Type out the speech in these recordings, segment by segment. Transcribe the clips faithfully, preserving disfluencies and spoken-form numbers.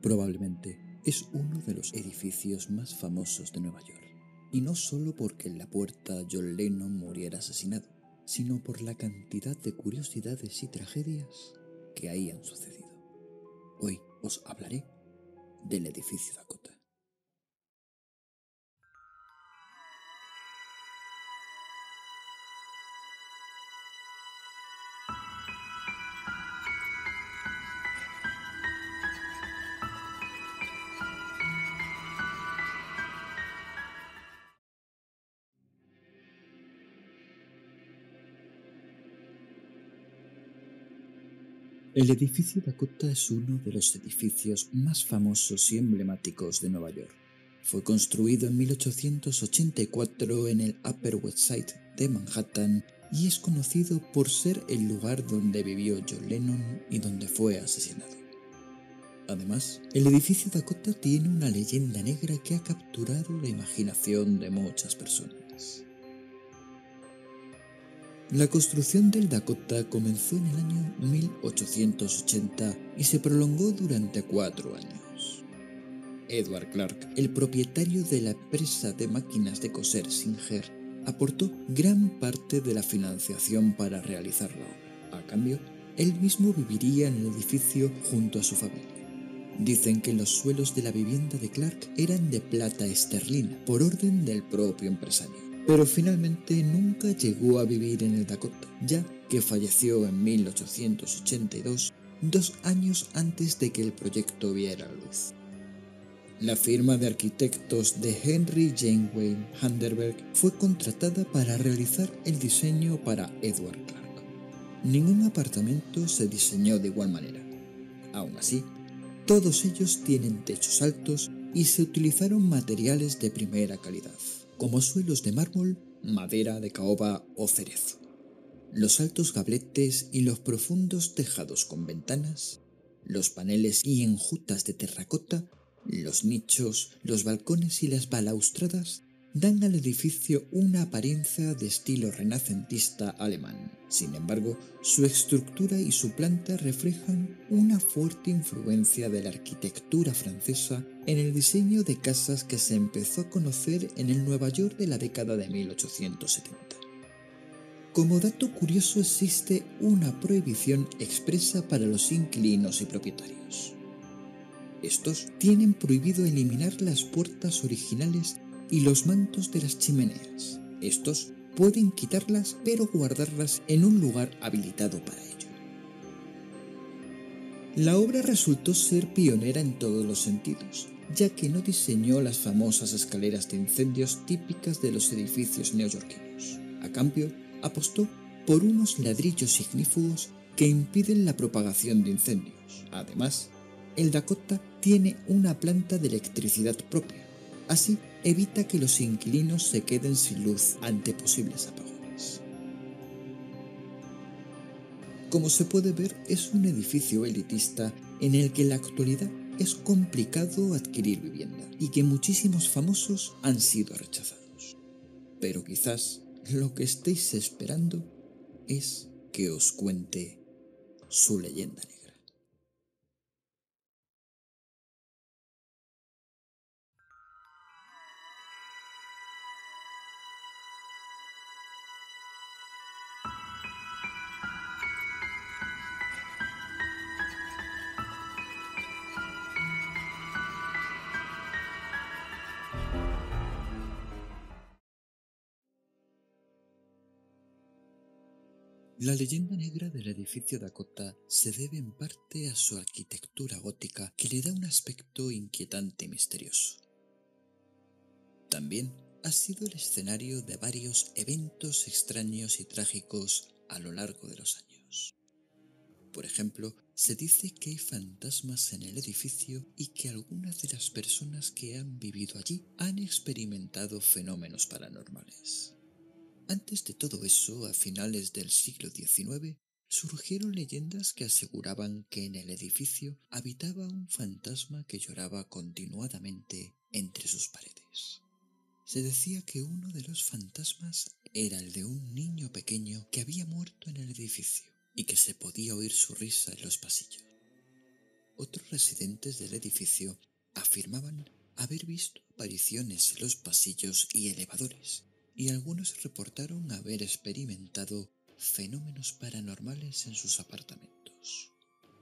Probablemente es uno de los edificios más famosos de Nueva York, y no solo porque en la puerta John Lennon muriera asesinado, sino por la cantidad de curiosidades y tragedias que ahí han sucedido. Hoy os hablaré del edificio Dakota. El edificio Dakota es uno de los edificios más famosos y emblemáticos de Nueva York. Fue construido en mil ochocientos ochenta y cuatro en el Upper West Side de Manhattan y es conocido por ser el lugar donde vivió John Lennon y donde fue asesinado. Además, el edificio Dakota tiene una leyenda negra que ha capturado la imaginación de muchas personas. La construcción del Dakota comenzó en el año mil ochocientos ochenta y se prolongó durante cuatro años. Edward Clark, el propietario de la empresa de máquinas de coser Singer, aportó gran parte de la financiación para realizar la obra. A cambio, él mismo viviría en el edificio junto a su familia. Dicen que los suelos de la vivienda de Clark eran de plata esterlina, por orden del propio empresario. Pero finalmente nunca llegó a vivir en el Dakota, ya que falleció en mil ochocientos ochenta y dos, dos años antes de que el proyecto viera la luz. La firma de arquitectos de Henry Janeway Vanderberg fue contratada para realizar el diseño para Edward Clark. Ningún apartamento se diseñó de igual manera. Aún así, todos ellos tienen techos altos y se utilizaron materiales de primera calidad, como suelos de mármol, madera de caoba o cerezo. Los altos gabletes y los profundos tejados con ventanas, los paneles y enjutas de terracota, los nichos, los balcones y las balaustradas dan al edificio una apariencia de estilo renacentista alemán. Sin embargo, su estructura y su planta reflejan una fuerte influencia de la arquitectura francesa en el diseño de casas que se empezó a conocer en el Nueva York de la década de mil ochocientos setenta. Como dato curioso, existe una prohibición expresa para los inquilinos y propietarios. Estos tienen prohibido eliminar las puertas originales y los mantos de las chimeneas. Estos pueden quitarlas, pero guardarlas en un lugar habilitado para ello. La obra resultó ser pionera en todos los sentidos, ya que no diseñó las famosas escaleras de incendios típicas de los edificios neoyorquinos. A cambio, apostó por unos ladrillos ignífugos que impiden la propagación de incendios. Además, el Dakota tiene una planta de electricidad propia. Así, evita que los inquilinos se queden sin luz ante posibles apagones. Como se puede ver, es un edificio elitista en el que en la actualidad es complicado adquirir vivienda y que muchísimos famosos han sido rechazados. Pero quizás lo que estéis esperando es que os cuente su leyenda negra. La leyenda negra del edificio Dakota se debe en parte a su arquitectura gótica que le da un aspecto inquietante y misterioso. También ha sido el escenario de varios eventos extraños y trágicos a lo largo de los años. Por ejemplo, se dice que hay fantasmas en el edificio y que algunas de las personas que han vivido allí han experimentado fenómenos paranormales. Antes de todo eso, a finales del siglo diecinueve, surgieron leyendas que aseguraban que en el edificio habitaba un fantasma que lloraba continuadamente entre sus paredes. Se decía que uno de los fantasmas era el de un niño pequeño que había muerto en el edificio y que se podía oír su risa en los pasillos. Otros residentes del edificio afirmaban haber visto apariciones en los pasillos y elevadores, y algunos reportaron haber experimentado fenómenos paranormales en sus apartamentos.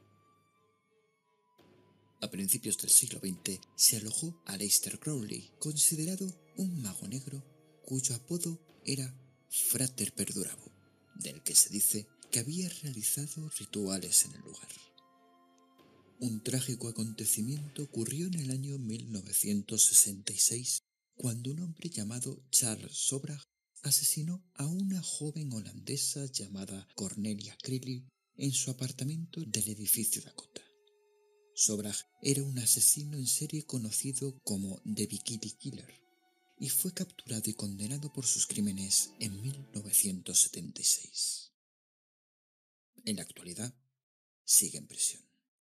A principios del siglo veinte se alojó a Aleister Crowley, considerado un mago negro cuyo apodo era Frater Perdurabo, del que se dice que había realizado rituales en el lugar. Un trágico acontecimiento ocurrió en el año mil novecientos sesenta y seis, cuando un hombre llamado Charles Sobrag asesinó a una joven holandesa llamada Cornelia Creeley en su apartamento del edificio Dakota. Sobrag era un asesino en serie conocido como The Bikini Killer y fue capturado y condenado por sus crímenes en mil novecientos setenta y seis. En la actualidad, sigue en prisión.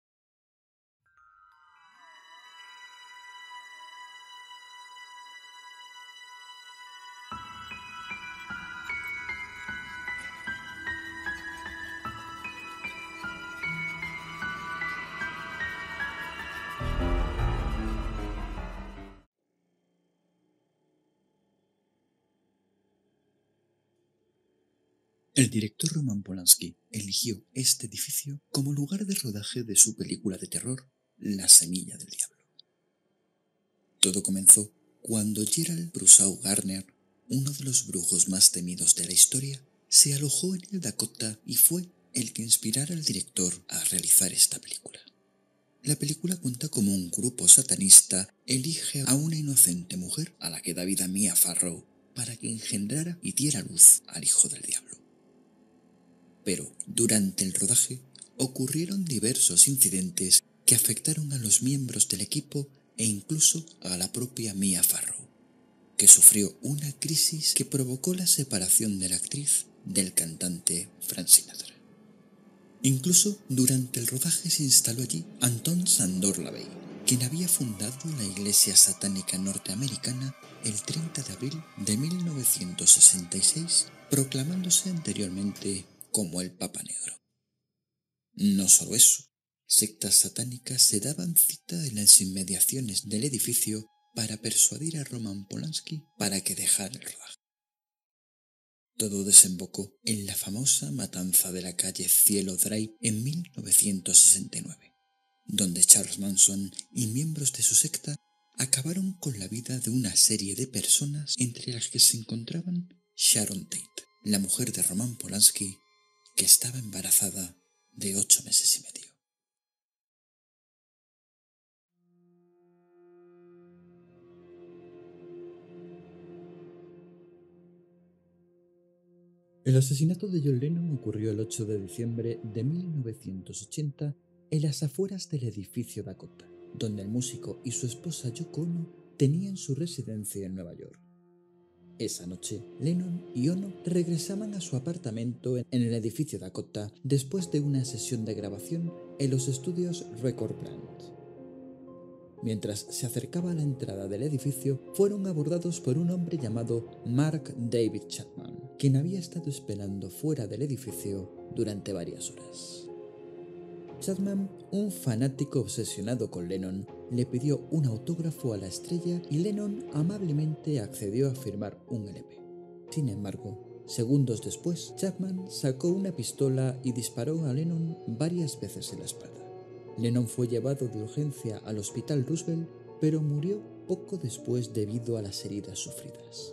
El director Roman Polanski eligió este edificio como lugar de rodaje de su película de terror, La Semilla del Diablo. Todo comenzó cuando Gerald Brusau Garner, uno de los brujos más temidos de la historia, se alojó en el Dakota y fue el que inspirara al director a realizar esta película. La película cuenta como un grupo satanista elige a una inocente mujer a la que da vida Mia Farrow para que engendrara y diera luz al hijo del diablo. Pero durante el rodaje ocurrieron diversos incidentes que afectaron a los miembros del equipo e incluso a la propia Mia Farrow, que sufrió una crisis que provocó la separación de la actriz del cantante Frank Sinatra. Incluso durante el rodaje se instaló allí Anton Sandor Lavey, quien había fundado la Iglesia Satánica Norteamericana el treinta de abril de mil novecientos sesenta y seis, proclamándose anteriormente como el Papa Negro. No solo eso, sectas satánicas se daban cita en las inmediaciones del edificio para persuadir a Roman Polanski para que dejara el rodaje. Todo desembocó en la famosa matanza de la calle Cielo Drive en mil novecientos sesenta y nueve, donde Charles Manson y miembros de su secta acabaron con la vida de una serie de personas, entre las que se encontraban Sharon Tate, la mujer de Roman Polanski, que estaba embarazada de ocho meses y medio. El asesinato de John Lennon ocurrió el ocho de diciembre de mil novecientos ochenta en las afueras del edificio Dakota, donde el músico y su esposa Yoko Ono tenían su residencia en Nueva York. Esa noche, Lennon y Ono regresaban a su apartamento en el edificio Dakota después de una sesión de grabación en los estudios Record Plant. Mientras se acercaba a la entrada del edificio, fueron abordados por un hombre llamado Mark David Chapman, quien había estado esperando fuera del edificio durante varias horas. Chapman, un fanático obsesionado con Lennon, le pidió un autógrafo a la estrella y Lennon amablemente accedió a firmar un L P. Sin embargo, segundos después, Chapman sacó una pistola y disparó a Lennon varias veces en la espalda. Lennon fue llevado de urgencia al Hospital Roosevelt, pero murió poco después debido a las heridas sufridas.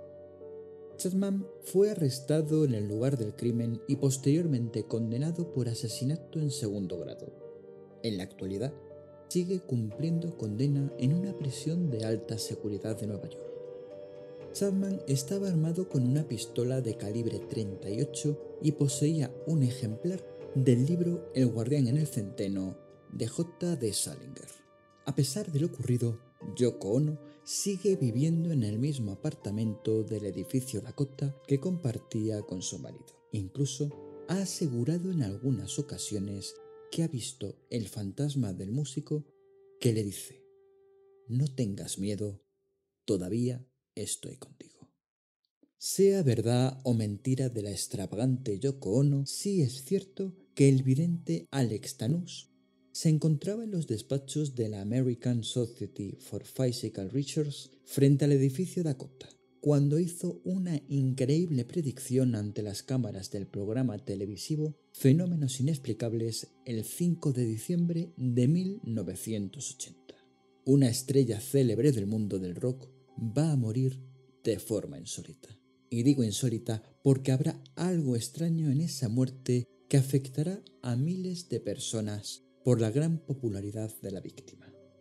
Chapman fue arrestado en el lugar del crimen y posteriormente condenado por asesinato en segundo grado. En la actualidad, sigue cumpliendo condena en una prisión de alta seguridad de Nueva York. Chapman estaba armado con una pistola de calibre treinta y ocho y poseía un ejemplar del libro El guardián en el centeno de J D Salinger. A pesar de lo ocurrido, Yoko Ono sigue viviendo en el mismo apartamento del edificio Dakota que compartía con su marido. Incluso ha asegurado en algunas ocasiones que ha visto el fantasma del músico que le dice: «No tengas miedo, todavía estoy contigo». Sea verdad o mentira de la extravagante Yoko Ono, sí es cierto que el vidente Alex Tanous se encontraba en los despachos de la American Society for Physical Research frente al edificio Dakota, cuando hizo una increíble predicción ante las cámaras del programa televisivo Fenómenos Inexplicables el cinco de diciembre de mil novecientos ochenta. Una estrella célebre del mundo del rock va a morir de forma insólita. Y digo insólita porque habrá algo extraño en esa muerte que afectará a miles de personas por la gran popularidad de la víctima.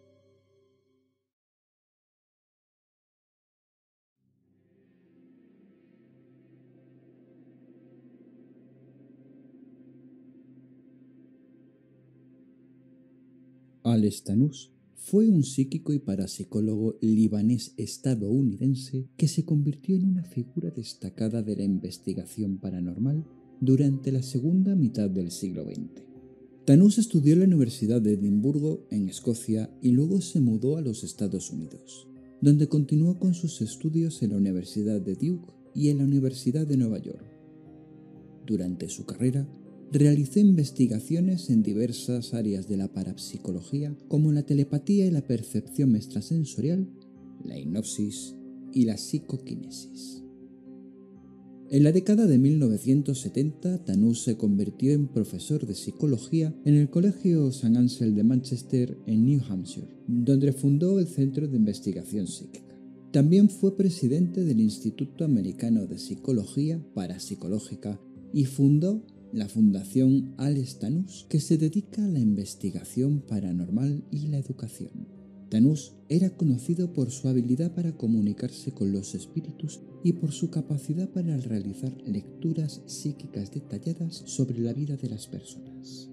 Alex Tanous fue un psíquico y parapsicólogo libanés estadounidense que se convirtió en una figura destacada de la investigación paranormal durante la segunda mitad del siglo veinte. Tanous estudió en la Universidad de Edimburgo, en Escocia, y luego se mudó a los Estados Unidos, donde continuó con sus estudios en la Universidad de Duke y en la Universidad de Nueva York. Durante su carrera, realizó investigaciones en diversas áreas de la parapsicología, como la telepatía y la percepción extrasensorial, la hipnosis y la psicoquinesis. En la década de mil novecientos setenta, Tanous se convirtió en profesor de psicología en el Colegio Saint Ansel de Manchester, en New Hampshire, donde fundó el Centro de Investigación Psíquica. También fue presidente del Instituto Americano de Psicología Parapsicológica y fundó la Fundación Alex Tanous, que se dedica a la investigación paranormal y la educación. Tanous era conocido por su habilidad para comunicarse con los espíritus y por su capacidad para realizar lecturas psíquicas detalladas sobre la vida de las personas.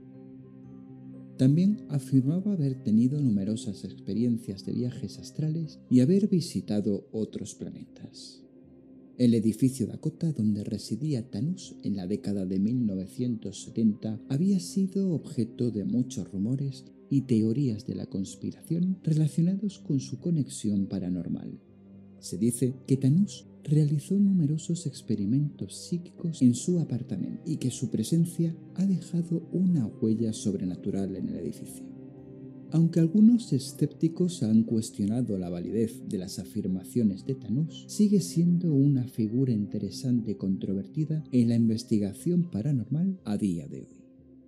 También afirmaba haber tenido numerosas experiencias de viajes astrales y haber visitado otros planetas. El edificio Dakota donde residía Tanous en la década de mil novecientos setenta había sido objeto de muchos rumores y teorías de la conspiración relacionados con su conexión paranormal. Se dice que Tanous realizó numerosos experimentos psíquicos en su apartamento y que su presencia ha dejado una huella sobrenatural en el edificio. Aunque algunos escépticos han cuestionado la validez de las afirmaciones de Tanous, sigue siendo una figura interesante y controvertida en la investigación paranormal a día de hoy.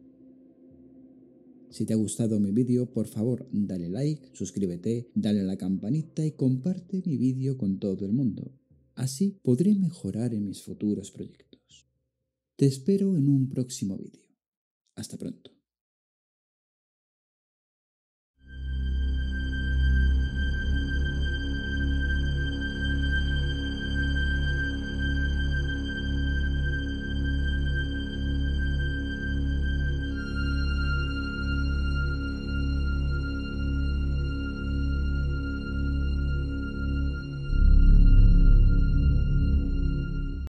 Si te ha gustado mi vídeo, por favor dale like, suscríbete, dale a la campanita y comparte mi vídeo con todo el mundo. Así podré mejorar en mis futuros proyectos. Te espero en un próximo vídeo. Hasta pronto.